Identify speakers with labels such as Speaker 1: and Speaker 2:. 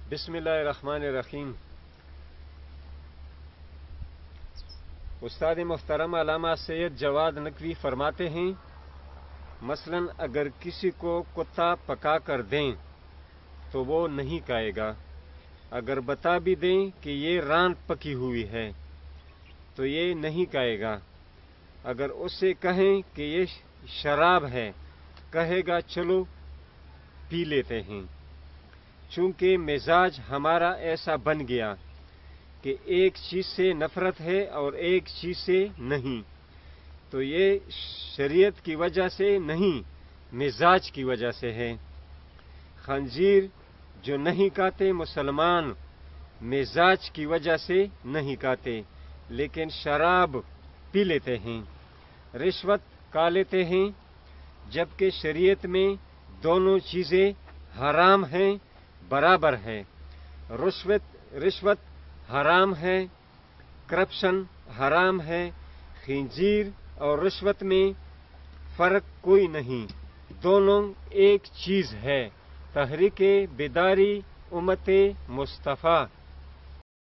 Speaker 1: بسم اللہ الرحمن الرحیم۔ استاد محترم علامہ سید جواد نقوی فرماتے ہیں، مثلا اگر کسی کو کتا پکا کر دیں تو وہ نہیں کھائے گا، اگر بتا بھی دیں کہ یہ راند پکی ہوئی ہے تو یہ نہیں کھائے گا، اگر اسے کہیں کہ یہ شراب ہے کہے گا چلو پی لیتے ہیں۔ چونکہ مزاج ہمارا ایسا بن گیا کہ ایک چیز سے نفرت ہے اور ایک چیز سے نہیں، تو یہ شریعت کی وجہ سے نہیں، مزاج کی وجہ سے ہے۔ خنزیر جو نہیں کھاتے مسلمان مزاج کی وجہ سے نہیں کھاتے، لیکن شراب پی لیتے ہیں، رشوت کھا لیتے ہیں، جبکہ شریعت میں دونوں چیزیں حرام ہیں، برابر ہے۔ رشوت حرام ہے، کرپشن حرام ہے، خنزیر اور رشوت میں فرق کوئی نہیں، دونوں ایک چیز ہے۔ تحریک بیداری امت مصطفیٰ۔